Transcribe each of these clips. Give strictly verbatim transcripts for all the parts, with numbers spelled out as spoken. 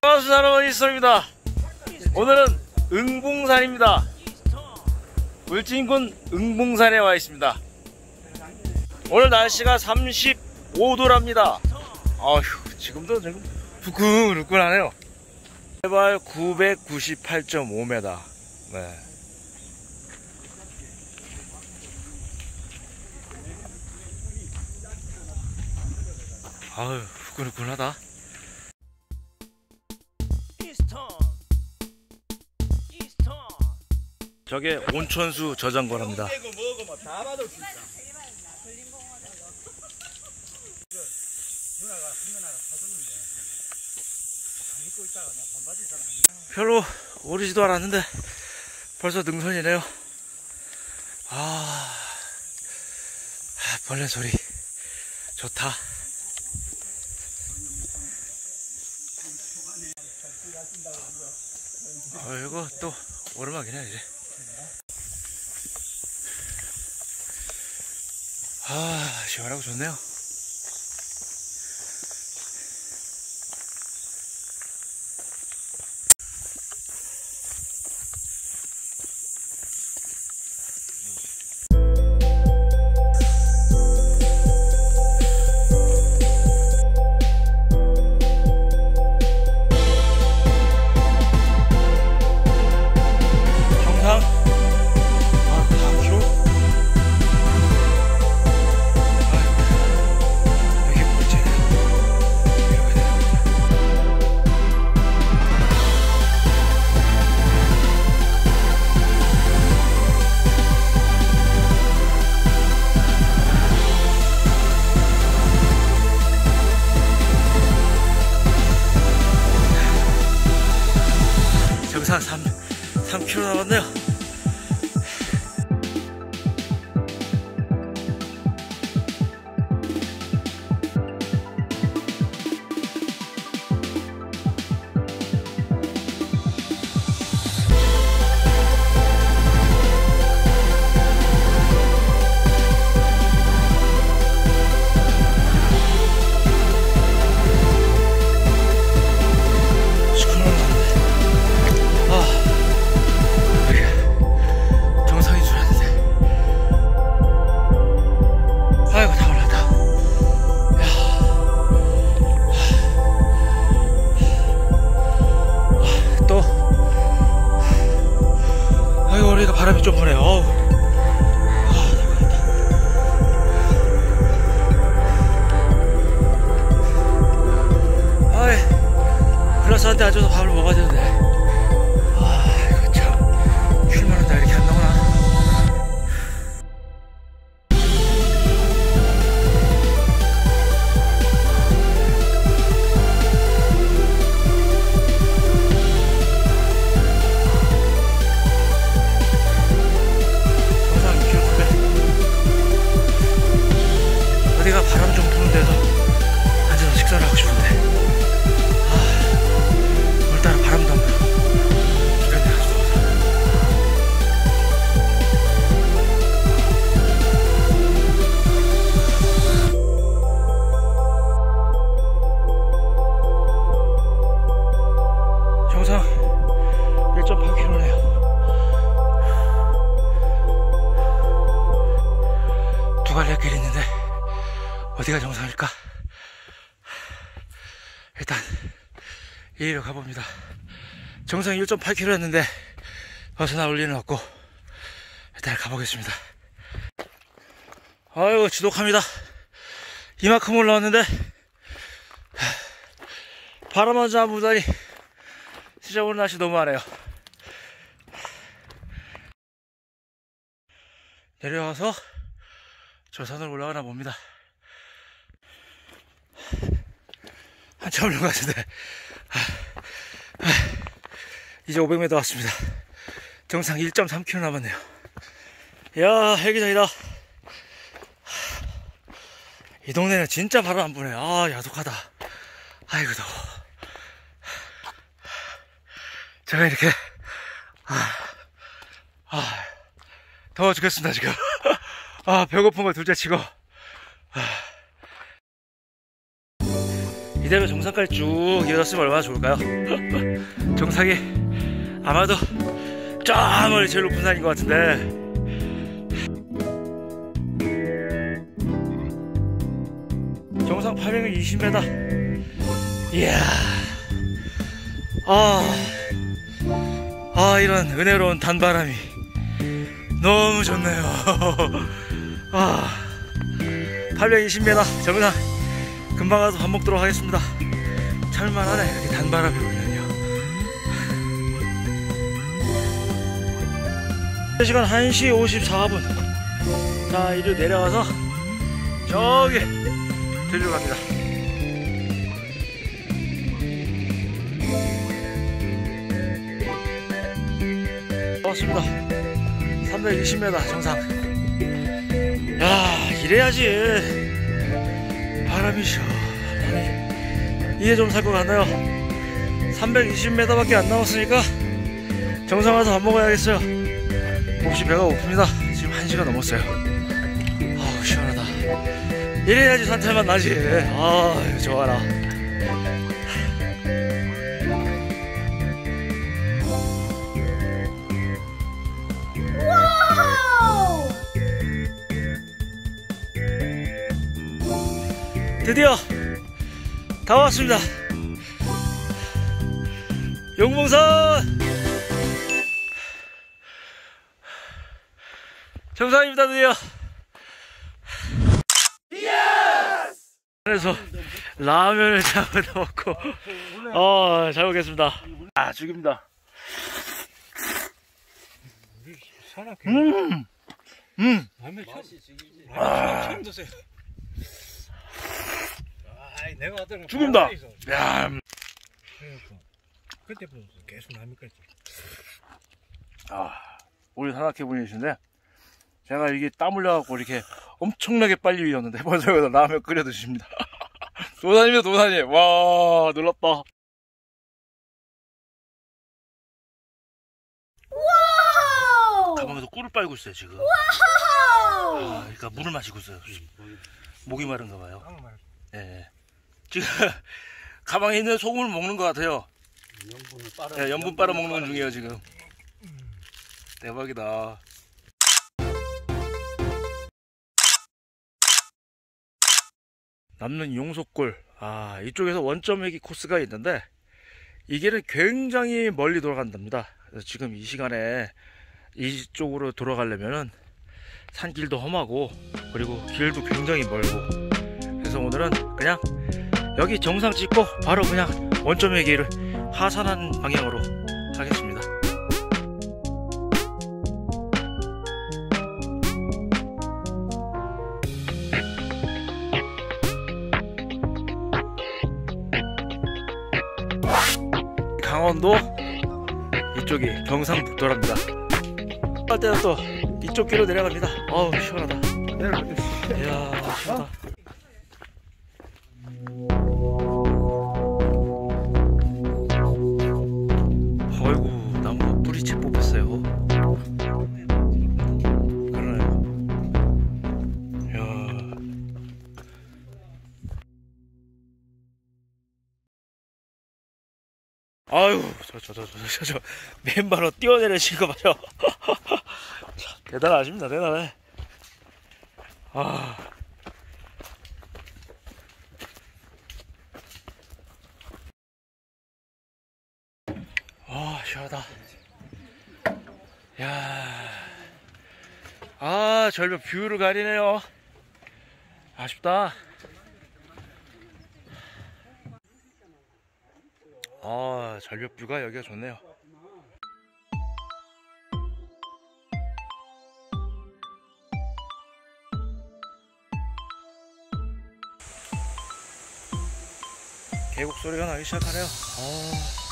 반갑습니다 여러분, 이스토입니다. 오늘은 응봉산입니다. 울진군 응봉산에 와 있습니다. 오늘 날씨가 삼십오 도랍니다 아휴, 지금도 지금 후끈후끈하네요. 해발 구백구십팔 점 오 미터. 네. 아유, 후끈후끈하다. 저게 온천수 저장고랍니다. 별로 오르지도 않았는데 벌써 능선이네요. 아, 벌레 소리 좋다. 어, 이거 또 오르막이네 이제. 아, 시원하고 좋네요. 정상 삼 킬로미터 남았네요. 바람이 좀 부네요. 어우. 아이, 플러스한테 앉아서 밥을 먹어야 되는데. 아, 이거 참 쉴만한데 이렇게 안 나오나. 어디가 바람 좀 부는 데서 앉아서 식사를 하고 싶은데, 아, 오늘따라 바람도 안 불어. 죽겠네, 아주 더워서. 정상 일 점 팔 킬로미터네요 두 갈래 길이 있는데 어디가 정상일까? 일단 이리로 가봅니다. 정상 일 점 팔 킬로미터였는데 벗어나올 리는 없고 일단 가보겠습니다. 아이고, 지독합니다. 이만큼 올라왔는데 바람 먼저 안 부다니 진짜 오늘 날씨 너무하네요. 내려와서 저 산을 올라가나 봅니다. 한참 올라간 것 같은데 이제 오백 미터 왔습니다. 정상 일 점 삼 킬로미터 남았네요. 이야, 헬기장이다. 이 동네는 진짜 바람 안 부네. 아, 야속하다. 아이고 더워. 제가 이렇게 아, 아 더워 죽겠습니다 지금. 아, 배고픈 거 둘째 치고. 아, 이 이대로 정상까지 쭉 이어졌으면 얼마나 좋을까요? 정상이 아마도 저 멀리 제일 높은 산인 것 같은데, 정상 팔백이십 미터. 이야, 아, 아 이런 은혜로운 단바람이 너무 좋네요. 아, 팔백이십 미터 정상 금방 가서 밥 먹도록 하겠습니다. 참을만하네, 이렇게 단바람이 불면요. 시간 한 시 오십사 분. 자, 이리로 내려가서 저기 들리러 갑니다. 왔습니다. 삼백이십 미터 정상. 야, 이래야지 바람이 시원하니 이게 좀 살 것 같나요? 삼백이십 미터 밖에 안 남았으니까 정상 가서 밥 먹어야겠어요. 몹시 배가 고픕니다. 지금 한 시가 넘었어요. 아우 시원하다. 이래야지 산탈만 나지. 아 좋아라. 드디어 다 왔습니다. 용봉산 정상입니다. 드디어. 그래서 라면을 잡아 먹고 어, 잘 먹겠습니다. 아 죽입니다. 음, 음, 아, 죽인다. 야, 그때부터 계속 남니까. 아, 우리 산악회 분이신데 제가 이게 땀 흘려갖고 이렇게 엄청나게 빨리 위었는데 벌써 여기다 라면 끓여 드십니다. 도산입니다, 도산이. 와, 놀랍다. 와우! 가방에서 꿀을 빨고 있어요 지금. 와우! 아, 그러니까 물을 마시고 있어요. 목이 마른가 봐요. 예. 네. 지금 가방에 있는 소금을 먹는 것 같아요. 염분을 빨아. 네, 염분 빨아 먹는 중이에요 지금. 대박이다. 남는 용속골. 아, 이쪽에서 원점 회기 코스가 있는데 이 길은 굉장히 멀리 돌아간답니다. 그래서 지금 이 시간에 이쪽으로 돌아가려면은 산길도 험하고 그리고 길도 굉장히 멀고, 그래서 오늘은 그냥 여기 정상 찍고 바로 그냥 원점 회기를 하산한 방향으로 하겠습니다. 강원도 이쪽이 경상북도랍니다. 할 때는 또 이쪽 길로 내려갑니다. 어우 시원하다. 이야 시원하다. 어이구 나무가 뿌리채 뽑혔어요. 그러네요. 이야. 아유, 저, 저, 저, 저, 저, 저, 맨발로 뛰어내리신 거 봐요. 대단하십니다, 대단해. 아. 아, 시원하다. 야. 아, 절벽 뷰를 가리네요. 아쉽다. 아, 절벽 뷰가 여기가 좋네요. 계곡 소리가 나기 시작하네요. 아.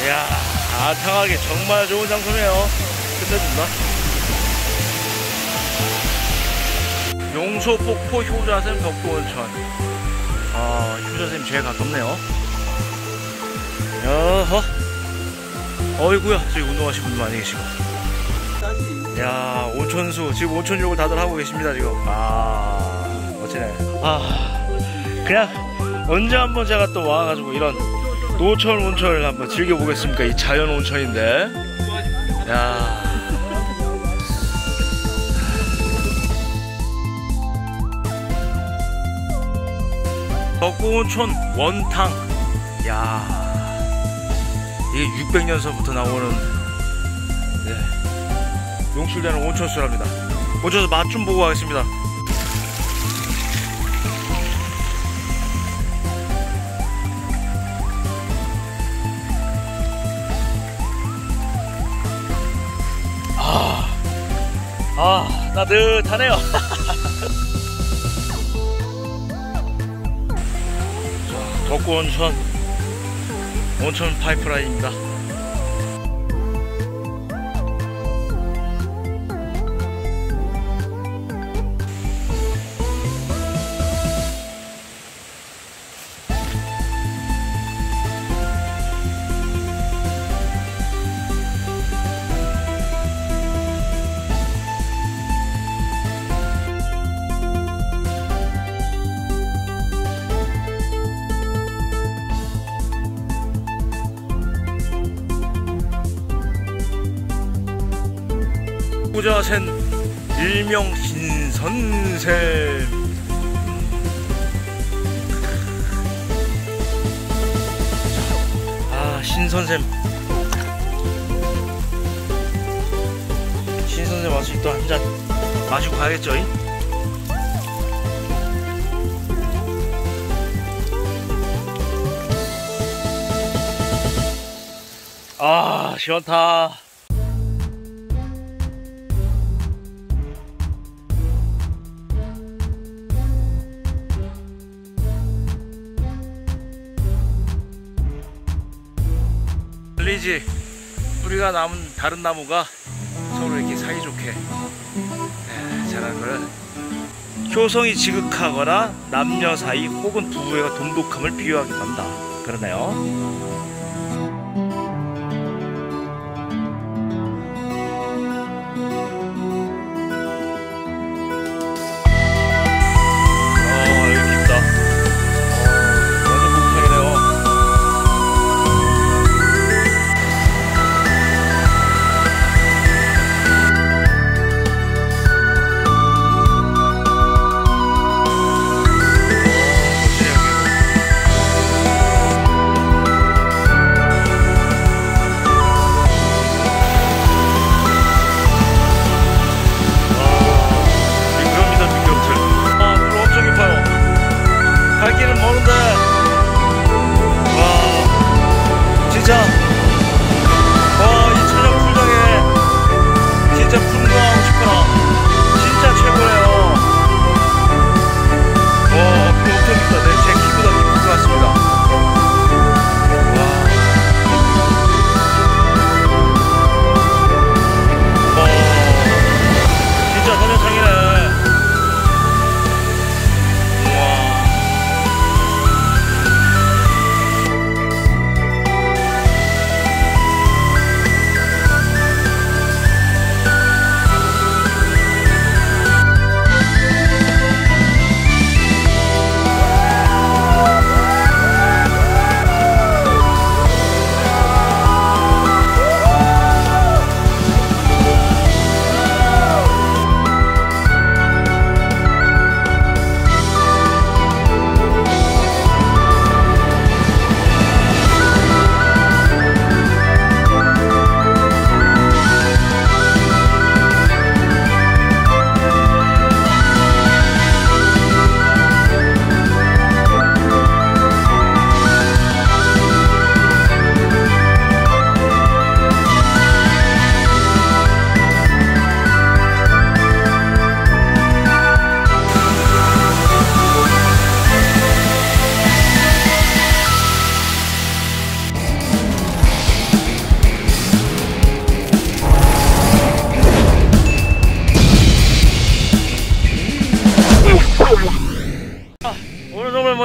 이야, 아탕하게 정말 좋은 장소네요. 끝내준다. 용소폭포 효자샘 덕구온천. 아, 효자샘 제일 가깝네요. 여허. 어이구야, 저기 운동하시는 분들 많이 계시고. 야, 온천수. 지금 온천욕을 다들 하고 계십니다, 지금. 아, 멋지네. 아, 그냥 언제 한번 제가 또 와가지고 이런 노천 온천을 한번 즐겨보겠습니까? 이 자연 온천인데. 야. 덕구온천 원탕. 야, 이게 육백 년서부터 나오는, 네, 용출되는 온천수랍니다. 먼저 맛 좀 보고 가겠습니다. 아, 아, 따뜻하네요. 자, 덕구온천 온천 파이프라인입니다. 후자샘 일명 신선샘. 아, 신선샘. 신선샘 와서 또 한 잔 마시고 가야겠죠? 아, 시원타. 들리지? 뿌리가 남은 다른 나무가 서로 이렇게 사이좋게, 네, 자라는 거를 효성이 지극하거나 남녀 사이 혹은 부부애가 돈독함을 비유하기도 한다. 그러네요.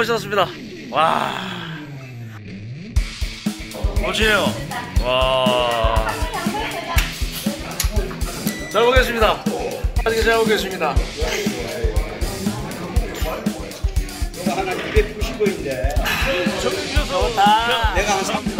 멋있었습니다. 와. 멋지네요. 와. 잘 보겠습니다. 맛있게 잘 보겠습니다. 하나 이백구십 원인데 정리 주셔서 내가 한 삼